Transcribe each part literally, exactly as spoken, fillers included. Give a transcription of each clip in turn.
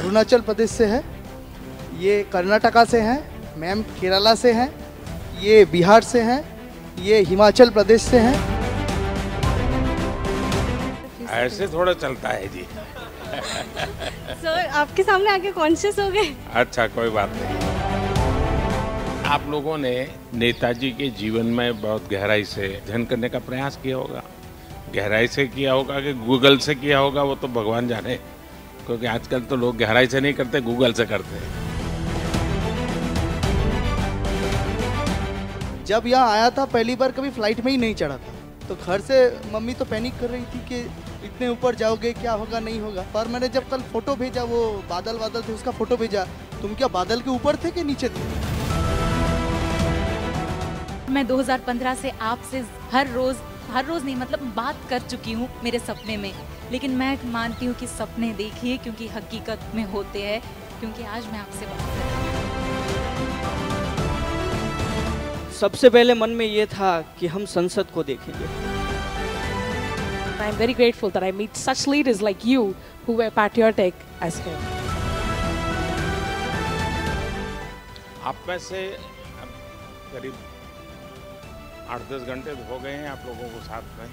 अरुणाचल प्रदेश से है, ये कर्नाटका से हैं, मैम केरला से हैं, ये बिहार से हैं, ये हिमाचल प्रदेश से हैं। ऐसे थोड़ा चलता है जी। सर आपके सामने आके कॉन्शियस हो गए। अच्छा, कोई बात नहीं। आप लोगों ने नेताजी के जीवन में बहुत गहराई से अध्ययन करने का प्रयास किया होगा। गहराई से किया होगा कि गूगल से किया होगा, वो तो भगवान जाने, क्योंकि आजकल तो लोग गहराई से नहीं करते, गूगल से करते हैं। जब यहाँ आया था पहली बार कभी फ्लाइट में ही नहीं चढ़ा था, तो घर से मम्मी तो पैनिक कर रही थी कि इतने ऊपर जाओगे, क्या होगा नहीं होगा। पर मैंने जब कल फोटो भेजा, वो बादल बादल थे, उसका फोटो भेजा, तुम क्या बादल के ऊपर थे कि नीचे थे? मैं दो हज़ार पंद्रह से आपसे हर रोज हर रोज नहीं मतलब बात कर चुकी हूँ मेरे सपने में, लेकिन मैं मानती हूँ कि सपने देखिए क्योंकि हकीकत में होते हैं, क्योंकि आज मैं आपसे बात कर रही हूँ। सबसे पहले मन में ये था कि हम संसद को देखेंगे। I am very grateful that I meet such leaders like you who were patriotic as him. आप में से अब करीब आठ दस घंटे हो गए हैं आप लोगों को साथ में।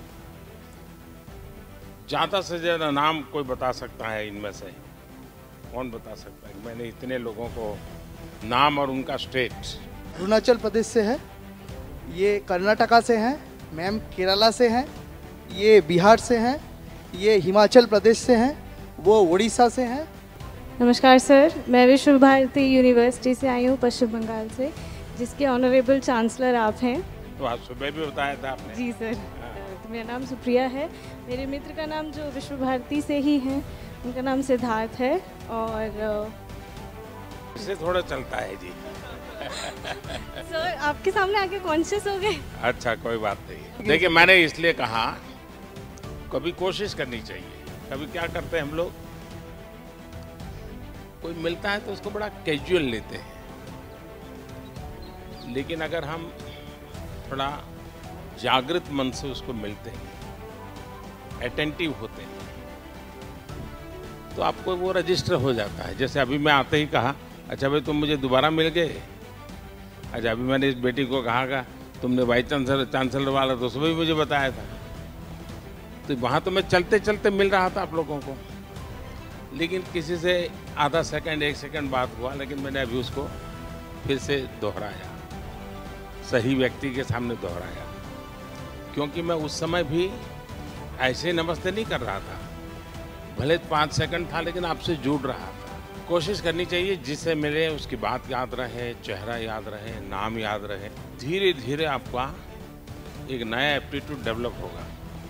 ज़्यादा से ज़्यादा नाम कोई बता सकता है इनमें से? कौन बता सकता है? मैंने इतने लोगों को नाम और उनका स्टेट। अरुणाचल प्रदेश से है, ये कर्नाटका से हैं, मैम केरला से हैं, ये बिहार से हैं, ये हिमाचल प्रदेश से हैं, वो उड़ीसा से हैं। नमस्कार सर, मैं विश्व भारती यूनिवर्सिटी से आई हूँ पश्चिम बंगाल से, जिसके ऑनरेबल चांसलर आप हैं। तो आज सुबह भी बताया था आपने। जी सर। तो मेरा नाम सुप्रिया है, मेरे मित्र का नाम जो विश्व भारती से ही हैं, उनका नाम सिद्धार्थ है। और इससे थोड़ा चलता है जी। सर आपके सामने आके कॉन्शियस हो गए। अच्छा, कोई बात नहीं। देखिए, मैंने इसलिए कहा कभी कोशिश करनी चाहिए। कभी क्या करते हैं हम लोग, कोई मिलता है तो उसको बड़ा कैजुअल लेते हैं, लेकिन अगर हम थोड़ा जागृत मन से उसको मिलते हैं, अटेंटिव होते हैं, तो आपको वो रजिस्टर हो जाता है। जैसे अभी मैं आते ही कहा, अच्छा भाई तुम मुझे दोबारा मिल गए। अच्छा, अभी मैंने इस बेटी को कहा का तुमने वाइस चांसलर चांसलर वाला तो सुबह भी मुझे बताया था। तो वहाँ तो मैं चलते चलते मिल रहा था आप लोगों को, लेकिन किसी से आधा सेकंड एक सेकंड बात हुआ, लेकिन मैंने अभी उसको फिर से दोहराया, सही व्यक्ति के सामने दोहराया, क्योंकि मैं उस समय भी ऐसे नमस्ते नहीं कर रहा था। भले पाँच सेकंड था, लेकिन आपसे जुड़ रहा था। कोशिश करनी चाहिए जिससे मिले उसकी बात याद रहे, चेहरा याद रहे, नाम याद रहे। धीरे धीरे आपका एक नया एप्टीट्यूड डेवलप होगा।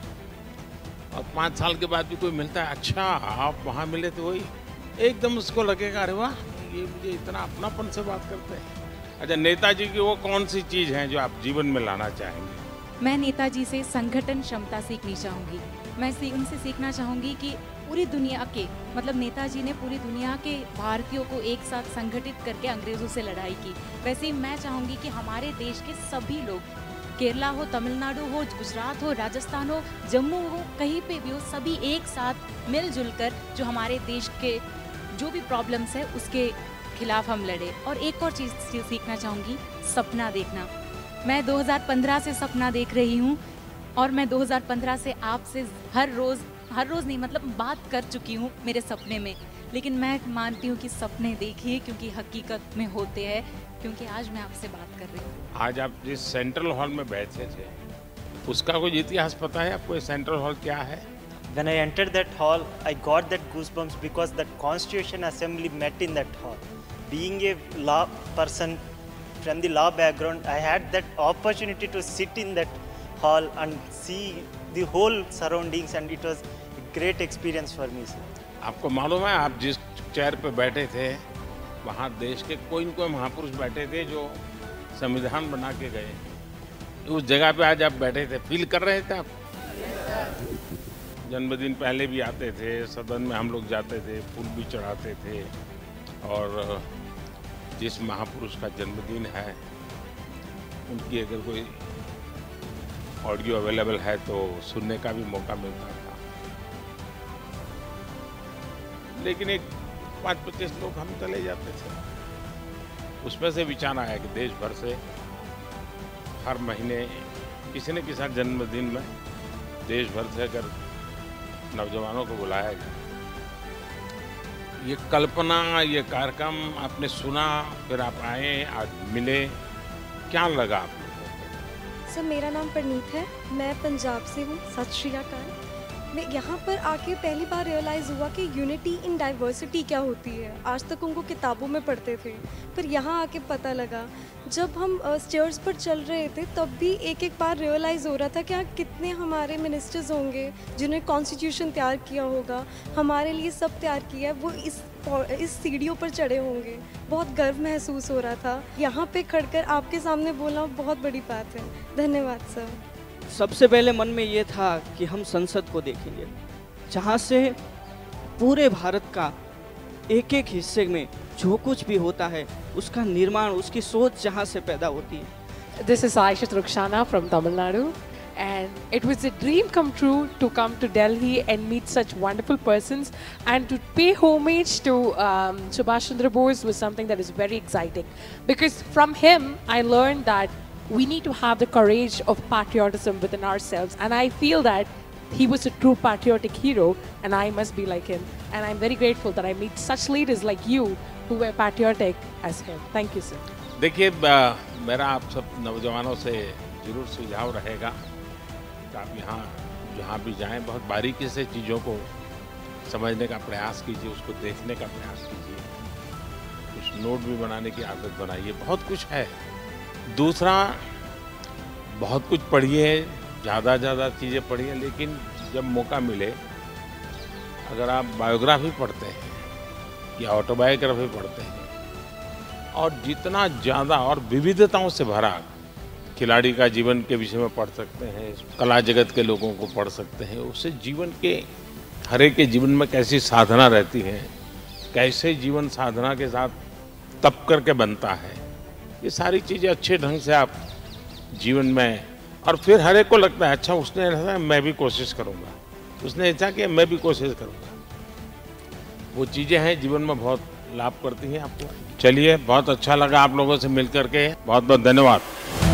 और पाँच साल के बाद भी कोई मिलता है, अच्छा आप वहाँ मिले तो वही, एकदम उसको लगेगा अरे वाह, ये मुझे इतना अपनापन से बात करते हैं। अच्छा, नेताजी की वो कौन सी चीज़ है जो आप जीवन में लाना चाहेंगे? मैं नेताजी से संगठन क्षमता सीखनी चाहूँगी। मैं सी, उनसे सीखना चाहूँगी कि पूरी दुनिया के मतलब नेताजी ने पूरी दुनिया के भारतीयों को एक साथ संगठित करके अंग्रेज़ों से लड़ाई की। वैसे ही मैं चाहूँगी कि हमारे देश के सभी लोग, केरला हो, तमिलनाडु हो, गुजरात हो, राजस्थान हो, जम्मू हो, कहीं पे भी हो, सभी एक साथ मिलजुल कर जो हमारे देश के जो भी प्रॉब्लम्स है उसके खिलाफ हम लड़े। और एक और चीज़ सीखना चाहूँगी, सपना देखना। मैं दो हज़ार पंद्रह से सपना देख रही हूँ, और मैं दो हज़ार पंद्रह से आपसे हर रोज़ हर रोज़ नहीं मतलब बात कर चुकी हूँ मेरे सपने में, लेकिन मैं मानती हूँ कि सपने देखिए क्योंकि हकीकत में होते हैं, क्योंकि आज मैं आपसे बात कर रही हूँ। आज आप जिस सेंट्रल हॉल में बैठे थे, उसका कुछ इतिहास पता है आपको? सेंट्रल हॉल क्या है? When I entered that hall, I got that goosebumps because that Constitution Assembly met in that hall. Being a law person from the law background, I had that opportunity to sit in that hall and see the whole surroundings, and it was a great experience for me, sir. आपको मालूम है आप जिस chair पे बैठे थे, वहाँ देश के कोई न कोई महापुरुष बैठे थे जो संविधान बना के गए। उस जगह पे आज आप बैठे थे, फील कर रहे थे आप? जन्मदिन पहले भी आते थे, सदन में हम लोग जाते थे, फूल भी चढ़ाते थे, और जिस महापुरुष का जन्मदिन है उनकी अगर कोई ऑडियो अवेलेबल है तो सुनने का भी मौका मिलता था। लेकिन एक पाँच पच्चीस लोग हम चले जाते थे। उसमें से विचार आया कि देश भर से हर महीने किसी न किसी जन्मदिन में देश भर से अगर नौजवानों को बुलाया जाए। ये कल्पना, ये कार्यक्रम आपने सुना, फिर आप आए, आज मिले, क्या लगा आपको? सर मेरा नाम परनीत है, मैं पंजाब से हूँ। सत श्री अकाल। मैं यहाँ पर आके पहली बार रियलाइज़ हुआ कि यूनिटी इन डाइवर्सिटी क्या होती है। आज तक उनको किताबों में पढ़ते थे, पर यहाँ आके पता लगा। जब हम स्टेयर्स पर चल रहे थे तब भी एक एक बार रियलाइज़ हो रहा था कि यहाँ कितने हमारे मिनिस्टर्स होंगे जिन्होंने कॉन्स्टिट्यूशन तैयार किया होगा, हमारे लिए सब तैयार किया है, वो इस इस सीढ़ियों पर चढ़े होंगे। बहुत गर्व महसूस हो रहा था। यहाँ पे खड़कर आपके सामने बोलना बहुत बड़ी बात है। धन्यवाद सर। सबसे पहले मन में ये था कि हम संसद को देखेंगे, जहाँ से पूरे भारत का एक एक हिस्से में जो कुछ भी होता है उसका निर्माण, उसकी सोच जहाँ से पैदा होती है। This is Aisha Rukshana from Tamil Nadu, and it was a dream come true to come to Delhi and meet such wonderful persons, and to pay homage to um, Subhash Chandra Bose was something that is very exciting, because from him I learned that we need to have the courage of patriotism within ourselves, and I feel that he was a true patriotic hero, and I must be like him, and I'm very grateful that I meet such leaders like you who were patriotic as him. Thank you, sir. देखिए, मेरा आप सब नौजवानों से जरूर सुझाव रहेगा कि आप यहाँ जहाँ भी जाएं बहुत बारीकी से चीज़ों को समझने का प्रयास कीजिए, उसको देखने का प्रयास कीजिए, कुछ नोट भी बनाने की आदत बनाइए। बहुत कुछ है। दूसरा, बहुत कुछ पढ़िए, ज़्यादा ज़्यादा चीज़ें पढ़िए, लेकिन जब मौका मिले अगर आप बायोग्राफी पढ़ते हैं या ऑटोबायोग्राफी पढ़ते हैं और जितना ज़्यादा और विविधताओं से भरा खिलाड़ी का जीवन के विषय में पढ़ सकते हैं, कला जगत के लोगों को पढ़ सकते हैं, उससे जीवन के हर एक के जीवन में कैसी साधना रहती है, कैसे जीवन साधना के साथ तप करके बनता है, ये सारी चीज़ें अच्छे ढंग से आप जीवन में, और फिर हर एक को लगता है अच्छा उसने ऐसा मैं भी कोशिश करूँगा, उसने ऐसा किया मैं भी कोशिश करूँगा। वो चीज़ें हैं जीवन में बहुत लाभ करती हैं आपको। चलिए, बहुत अच्छा लगा आप लोगों से मिल करके, बहुत बहुत धन्यवाद।